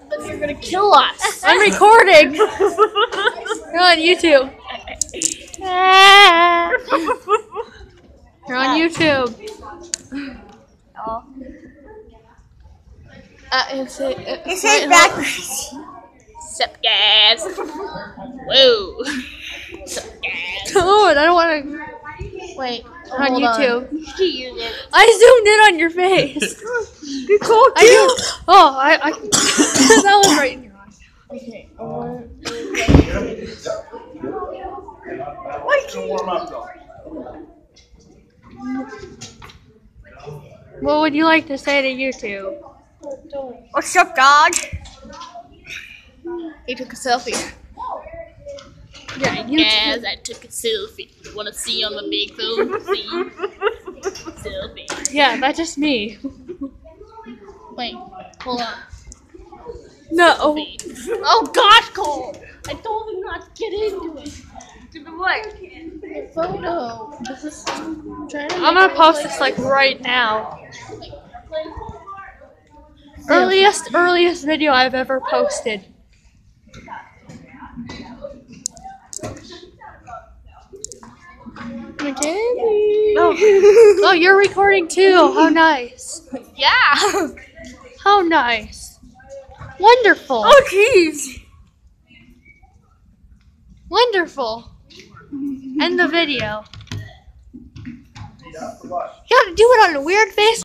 Then you're gonna kill us. I'm recording. You're on YouTube. You're on YouTube. It says backwards. Sup, guys? Whoa. Sup, guys? Oh, I don't want to. Wait. You're on YouTube. Use it. I zoomed in on your face. Good call, I that was right in your eye. Okay. What would you like to say to YouTube? What's up, dog? He took a selfie. Yeah, YouTube. Yes, I took a selfie. Wanna see on the big phone? See? Selfie. Yeah, that's just me. Wait, hold on. No. Oh gosh, Cole! I told him not to get into it. To the what? The photo. This is trying to I'm gonna post this like right now. Earliest video I've ever posted. Oh, you're recording too. How nice. Yeah. How nice. Wonderful. Oh jeez. Wonderful. End the video. You gotta do it on a weird face.